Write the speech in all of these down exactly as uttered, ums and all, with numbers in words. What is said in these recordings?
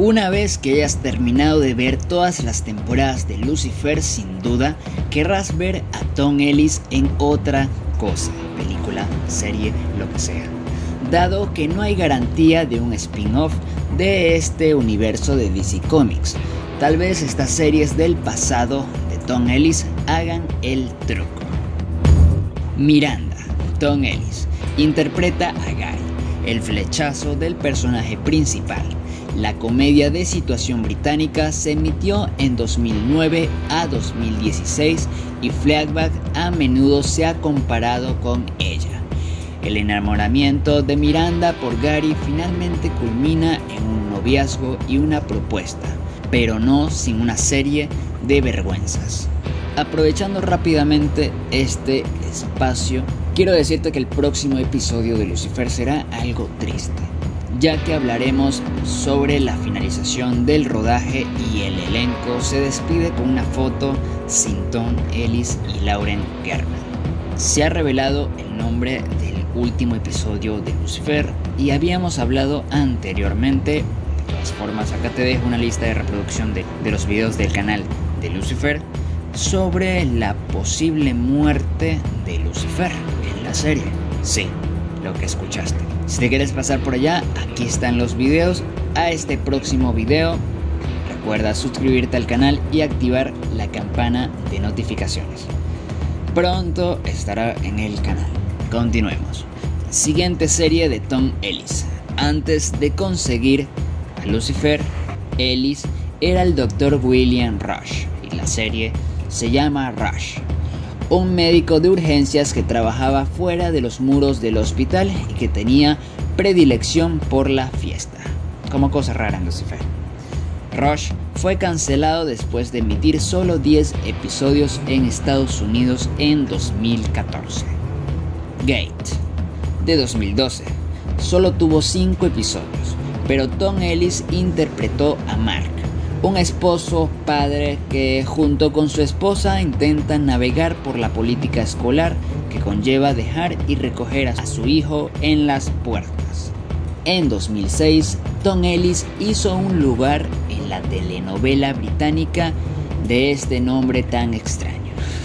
Una vez que hayas terminado de ver todas las temporadas de Lucifer, sin duda querrás ver a Tom Ellis en otra cosa, película, serie, lo que sea, dado que no hay garantía de un spin-off de este universo de D C Comics. Tal vez estas series del pasado de Tom Ellis hagan el truco. Miranda, Tom Ellis, interpreta a Guy, el flechazo del personaje principal. La comedia de situación británica se emitió en dos mil nueve a dos mil dieciséis y Fleabag a menudo se ha comparado con ella. El enamoramiento de Miranda por Gary finalmente culmina en un noviazgo y una propuesta, pero no sin una serie de vergüenzas. Aprovechando rápidamente este espacio, quiero decirte que el próximo episodio de Lucifer será algo triste, ya que hablaremos sobre la finalización del rodaje y el elenco se despide con una foto sin Tom Ellis y Lauren German. Se ha revelado el nombre del último episodio de Lucifer y habíamos hablado anteriormente. De todas formas, acá te dejo una lista de reproducción de, de los videos del canal de Lucifer sobre la posible muerte de Lucifer en la serie. Sí, lo que escuchaste. Si te quieres pasar por allá, aquí están los videos. A este próximo video, recuerda suscribirte al canal y activar la campana de notificaciones. Pronto estará en el canal. Continuemos. Siguiente serie de Tom Ellis. Antes de conseguir a Lucifer, Ellis era el doctor William Rush y la serie se llama Rush, un médico de urgencias que trabajaba fuera de los muros del hospital y que tenía predilección por la fiesta, como cosa rara en Lucifer. Rush fue cancelado después de emitir solo diez episodios en Estados Unidos en dos mil catorce. Gate, de dos mil doce, solo tuvo cinco episodios, pero Tom Ellis interpretó a Mark, un esposo padre que junto con su esposa intenta navegar por la política escolar que conlleva dejar y recoger a su hijo en las puertas. En dos mil seis, Tom Ellis hizo un lugar en la telenovela británica de este nombre tan extraño,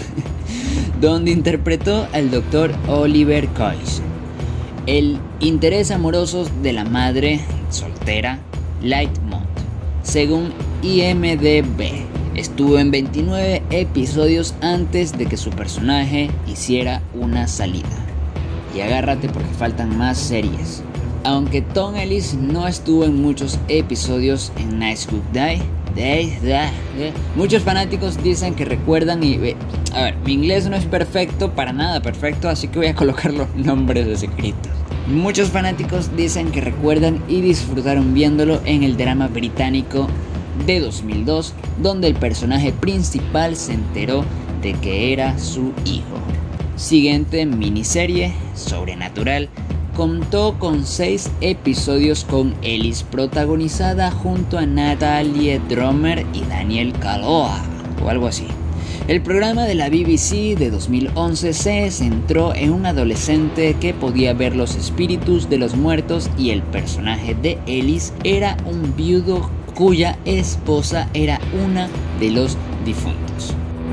donde interpretó al doctor Oliver Coyce, el interés amoroso de la madre soltera Lightmont. Según I M D B, estuvo en veintinueve episodios antes de que su personaje hiciera una salida. Y agárrate porque faltan más series. Aunque Tom Ellis no estuvo en muchos episodios en Nice Good Day, Day, Day, Day, muchos fanáticos dicen que recuerdan y... A ver, mi inglés no es perfecto, para nada perfecto, así que voy a colocar los nombres escritos. Muchos fanáticos dicen que recuerdan y disfrutaron viéndolo en el drama británico de dos mil dos, donde el personaje principal se enteró de que era su hijo. Siguiente miniserie, Sobrenatural, contó con seis episodios con Ellis, protagonizada junto a Natalie Dromer y Daniel Kaluuya, o algo así. El programa de la B B C de dos mil once se centró en un adolescente que podía ver los espíritus de los muertos y el personaje de Ellis era un viudo cuya esposa era una de los difuntos.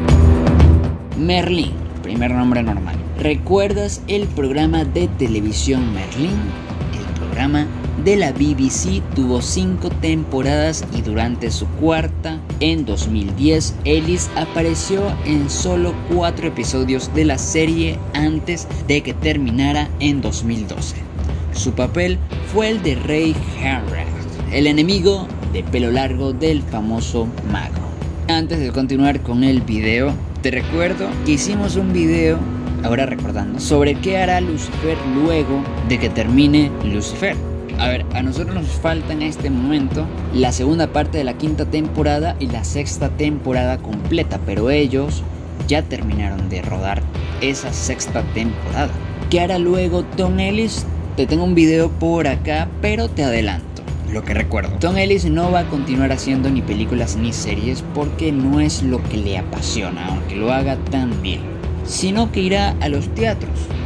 Merlin, primer nombre normal. ¿Recuerdas el programa de televisión Merlin? El programa de la B B C tuvo cinco temporadas y durante su cuarta, en dos mil diez, Ellis apareció en solo cuatro episodios de la serie antes de que terminara en dos mil doce. Su papel fue el de Rey Henry, el enemigo de pelo largo del famoso mago. Antes de continuar con el video, te recuerdo que hicimos un video, ahora recordando, sobre qué hará Lucifer luego de que termine Lucifer. A ver, a nosotros nos falta en este momento la segunda parte de la quinta temporada y la sexta temporada completa, pero ellos ya terminaron de rodar esa sexta temporada. ¿Qué hará luego Tom Ellis? Te tengo un video por acá, pero te adelanto lo que recuerdo. Tom Ellis no va a continuar haciendo ni películas ni series porque no es lo que le apasiona, aunque lo haga tan bien, sino que irá a los teatros.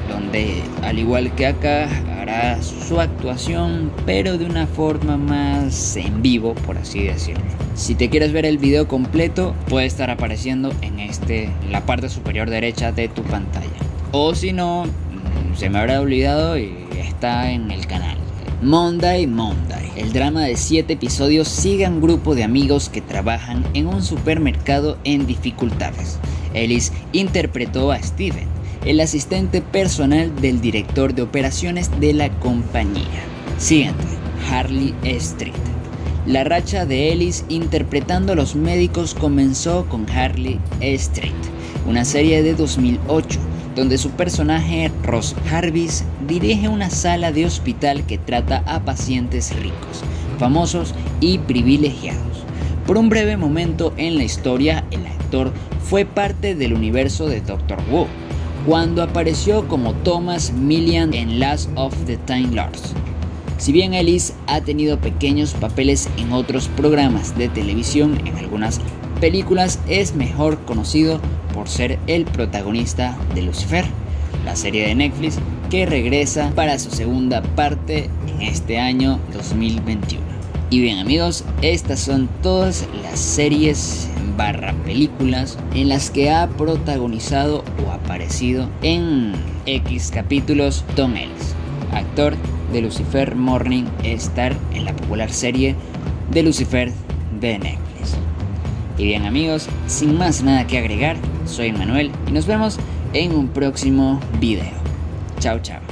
donde al igual que acá hará su actuación, pero de una forma más en vivo, por así decirlo. Si te quieres ver el video completo, puede estar apareciendo en este, la parte superior derecha de tu pantalla. O si no, se me habrá olvidado y está en el canal. Monday Monday. El drama de siete episodios sigue a un grupo de amigos que trabajan en un supermercado en dificultades. Ellis interpretó a Steven, el asistente personal del director de operaciones de la compañía. Siguiente, Harley Street. La racha de Ellis interpretando a los médicos comenzó con Harley Street, una serie de dos mil ocho, donde su personaje Ross Jarvis dirige una sala de hospital que trata a pacientes ricos, famosos y privilegiados. Por un breve momento en la historia, el actor fue parte del universo de Doctor Who, cuando apareció como Thomas Millian en Last of the Time Lords. Si bien Ellis ha tenido pequeños papeles en otros programas de televisión, en algunas películas es mejor conocido por ser el protagonista de Lucifer, la serie de Netflix que regresa para su segunda parte en este año dos mil veintiuno. Y bien amigos, estas son todas las series barra películas en las que ha protagonizado o aparecido en X capítulos Tom Ellis, actor de Lucifer Morning Star en la popular serie de Lucifer de Netflix. Y bien amigos, sin más nada que agregar, soy Manuel y nos vemos en un próximo video. Chao chao.